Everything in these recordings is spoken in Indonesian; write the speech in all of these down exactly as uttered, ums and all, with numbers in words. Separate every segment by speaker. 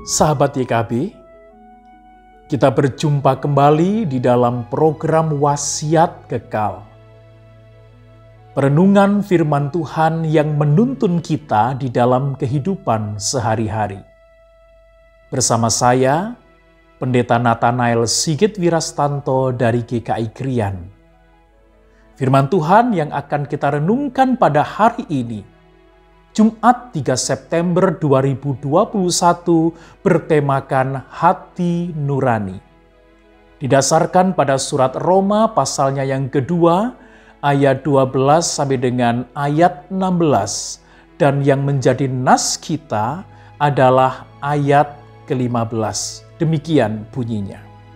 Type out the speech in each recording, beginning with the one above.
Speaker 1: Sahabat Y K B, kita berjumpa kembali di dalam program Wasiat Kekal. Perenungan firman Tuhan yang menuntun kita di dalam kehidupan sehari-hari. Bersama saya, Pendeta Nathanael Sigit Wirastanto dari G K I Krian. Firman Tuhan yang akan kita renungkan pada hari ini, Jumat tiga September dua ribu dua puluh satu, bertemakan Hati Nurani. Didasarkan pada surat Roma pasalnya yang kedua, ayat dua belas sampai dengan ayat enam belas. Dan yang menjadi nas kita adalah ayat kelima belas. Demikian bunyinya.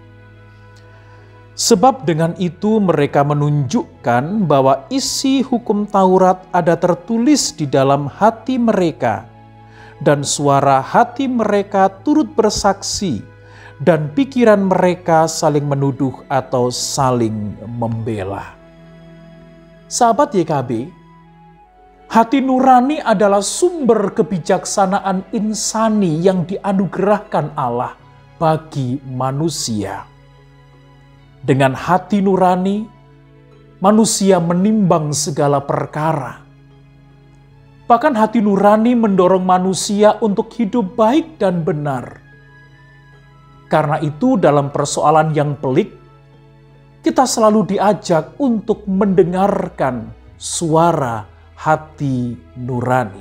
Speaker 1: Sebab dengan itu mereka menunjukkan bahwa isi hukum Taurat ada tertulis di dalam hati mereka, dan suara hati mereka turut bersaksi, dan pikiran mereka saling menuduh atau saling membela. Sahabat Y K B, hati nurani adalah sumber kebijaksanaan insani yang dianugerahkan Allah bagi manusia. Dengan hati nurani, manusia menimbang segala perkara. Bahkan hati nurani mendorong manusia untuk hidup baik dan benar. Karena itu dalam persoalan yang pelik, kita selalu diajak untuk mendengarkan suara hati nurani.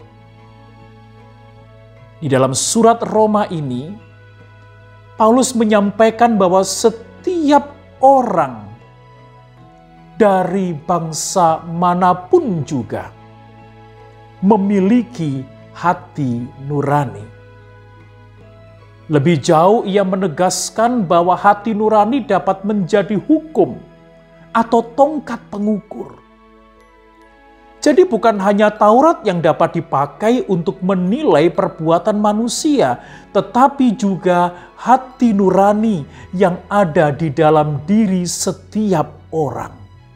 Speaker 1: Di dalam surat Roma ini, Paulus menyampaikan bahwa setiap orang dari bangsa manapun juga memiliki hati nurani. Lebih jauh ia menegaskan bahwa hati nurani dapat menjadi hukum atau tongkat pengukur. Jadi bukan hanya Taurat yang dapat dipakai untuk menilai perbuatan manusia, tetapi juga hati nurani yang ada di dalam diri setiap orang.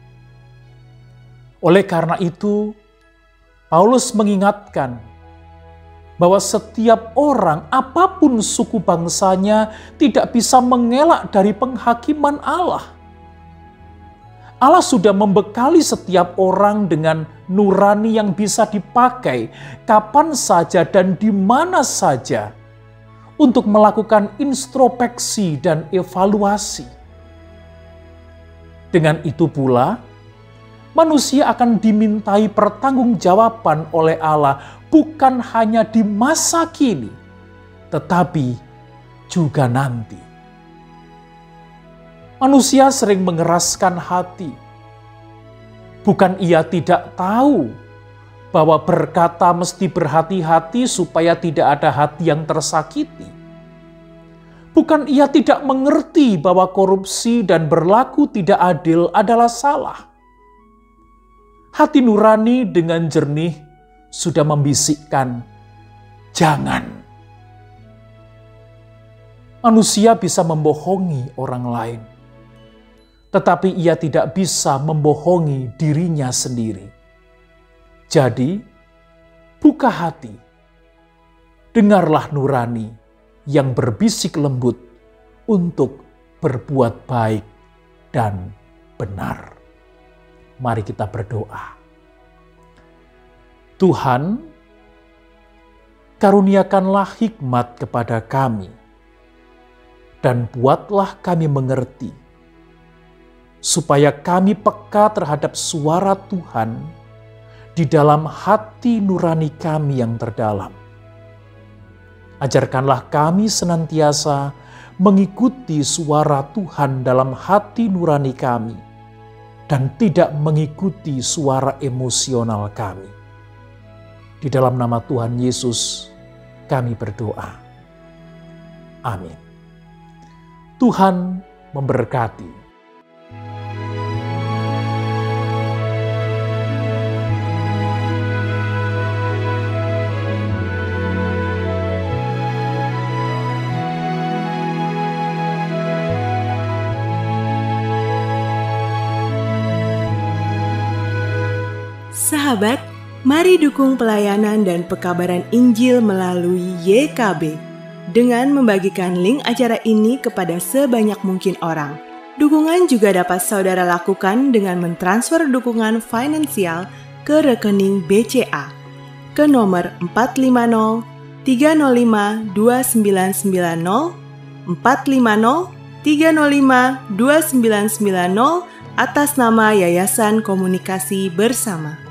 Speaker 1: Oleh karena itu, Paulus mengingatkan bahwa setiap orang, apapun suku bangsanya, tidak bisa mengelak dari penghakiman Allah. Allah sudah membekali setiap orang dengan nurani yang bisa dipakai kapan saja dan di mana saja untuk melakukan introspeksi dan evaluasi. Dengan itu pula, manusia akan dimintai pertanggungjawaban oleh Allah bukan hanya di masa kini, tetapi juga nanti. Manusia sering mengeraskan hati. Bukan ia tidak tahu bahwa berkata mesti berhati-hati supaya tidak ada hati yang tersakiti. Bukan ia tidak mengerti bahwa korupsi dan berlaku tidak adil adalah salah. Hati nurani dengan jernih sudah membisikkan, jangan. Manusia bisa membohongi orang lain, tetapi ia tidak bisa membohongi dirinya sendiri. Jadi, buka hati, dengarlah nurani yang berbisik lembut untuk berbuat baik dan benar. Mari kita berdoa. Tuhan, karuniakanlah hikmat kepada kami, dan buatlah kami mengerti, supaya kami peka terhadap suara Tuhan di dalam hati nurani kami yang terdalam. Ajarkanlah kami senantiasa mengikuti suara Tuhan dalam hati nurani kami dan tidak mengikuti suara emosional kami. Di dalam nama Tuhan Yesus kami berdoa. Amin. Tuhan memberkati.
Speaker 2: Sahabat, mari dukung pelayanan dan pekabaran Injil melalui Y K B dengan membagikan link acara ini kepada sebanyak mungkin orang. Dukungan juga dapat saudara lakukan dengan mentransfer dukungan finansial ke rekening B C A ke nomor empat lima nol tiga nol lima dua sembilan sembilan nol empat lima nol tiga nol lima dua sembilan sembilan nol atas nama Yayasan Komunikasi Bersama.